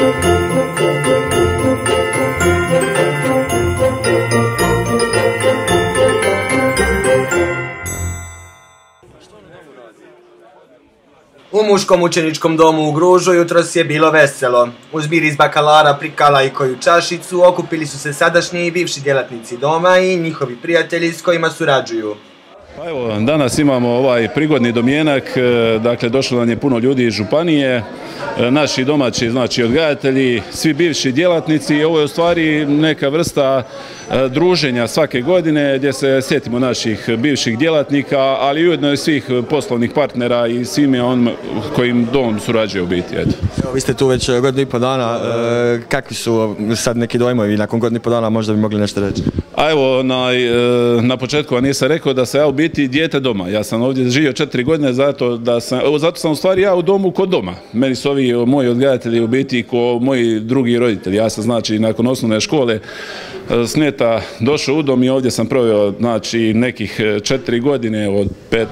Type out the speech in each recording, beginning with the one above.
U muškom učeničkom domu u Gružu jutros je bilo veselo. U zbir iz bakalara, prikala i koju čašicu okupili su se sadašnji i bivši djelatnici doma i njihovi prijatelji s kojima surađuju. Pa evo, danas imamo ovaj prigodni domjenak, dakle došlo nam je puno ljudi iz županije, naši domaći, znači odgajatelji, svi bivši djelatnici i ovo je u stvari neka vrsta druženja svake godine gdje se sjetimo naših bivših djelatnika, ali ujedno i svih poslovnih partnera i svime onim kojim dom surađuje u biti. Eto. Vi ste tu već godinu i pol dana, kakvi su sad neki dojmovi nakon godinu i pol dana, možda bi mogli nešto reći? A evo, na početku vam nisam rekao da sam ja u biti dijete doma. Ja sam ovdje živio 4 godine, zato sam u stvari ja u domu kod doma. Meni su ovi moji odgajatelji u biti ko moji drugi roditelji. Ja sam znači nakon osnovne škole Sneta došao u dom i ovdje sam proveo znači nekih 4 godine od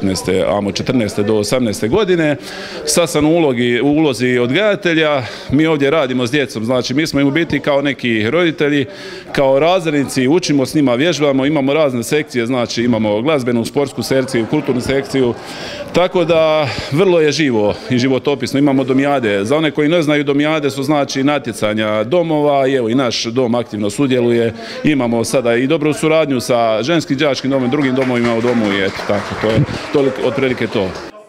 14. do 18. godine. Sad sam u ulozi odgajatelja, mi ovdje radimo s djecom, znači mi smo im u biti kao neki roditelji, kao razrednici, učimo s njima, vježbamo, imamo razne sekcije, znači imamo glazbenu, sportsku sekciju, kulturnu sekciju, tako da vrlo je živo i životopisno, imamo domijade. Za one koji ne znaju, domijade su znači natjecanja domova i evo i naš dom aktivno sudjeluje. Imamo sada i dobru suradnju sa ženskim đačkim domom, drugim domovima u domu i eto tako, to je otprilike to.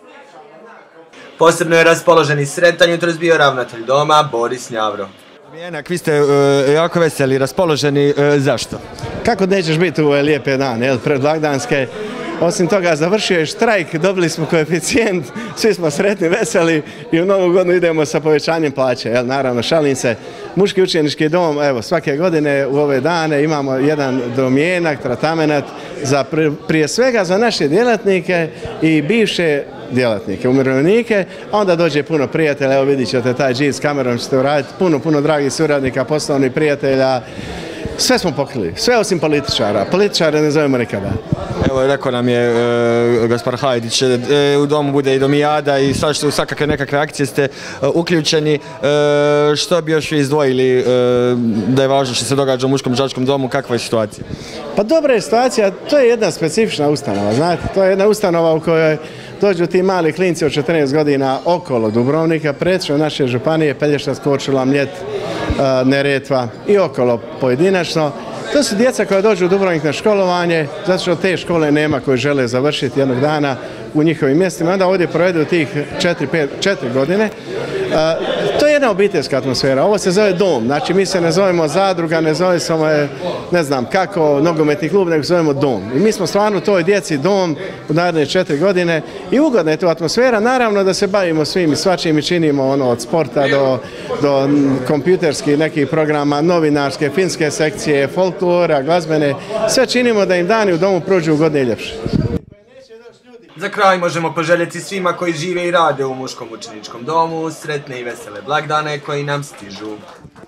Posebno je raspoložen i sretan jutros bio ravnatelj doma Boris Njavro. Domjenak, vi ste jako veseli, raspoloženi, zašto? Kako nećeš biti u ove lijepe dane, predblagdanske? Osim toga, završio je štrajk, dobili smo koeficijent, svi smo sretni, veseli i u novu godinu idemo sa povećanjem plaće. Naravno, šalim se, muški učenički dom, evo, svake godine u ove dane imamo jedan domjenak, tratamenat, prije svega za naše djelatnike i bivše djelatnike, umirovljenike, a onda dođe puno prijatelja, evo vidit ćete taj džid s kamerom ćete uraditi, puno dragih suradnika, poslovnih prijatelja. Sve smo pokrili, sve osim političara. Političare ne zovemo nikada. Evo, rekao nam je gospodin Hajdić, u domu bude i domijada i svakakve nekakve akcije ste uključeni. Što bi još izdvojili da je važno što se događa u muškom đačkom domu, kakva je situacija? Pa dobra je situacija, to je jedna specifična ustanova, znate, to je jedna ustanova u kojoj dođu ti mali klinci od 14 godina okolo Dubrovnika, pretežno naše županije, Pelješac, Korčula, Mljet, Neretva i okolo pojedinačno. To su djeca koja dođu u Dubrovnik na školovanje, zato što te škole nema koje žele završiti jednog dana u njihovim mjestima. Onda ovdje provedu tih 4 godine. To je jedna obiteljska atmosfera. Ovo se zove dom. Znači mi se ne zovemo zadruga, ne zove se ne znam kako nogometni klub, nego zovemo dom. I mi smo stvarno toj djeci dom u naredne 4 godine i ugodna je to atmosfera. Naravno da se bavimo svim i svačim i činimo od sporta do kompjuterskih nekih programa, novinarske, filmske sekcije, folklora, glazbene. Sve činimo da im dani u domu prođu ugodnije i ljepše. Za kraj možemo poželjeti svima koji žive i rade u muškom učeničkom domu sretne i vesele blagdane koji nam stižu.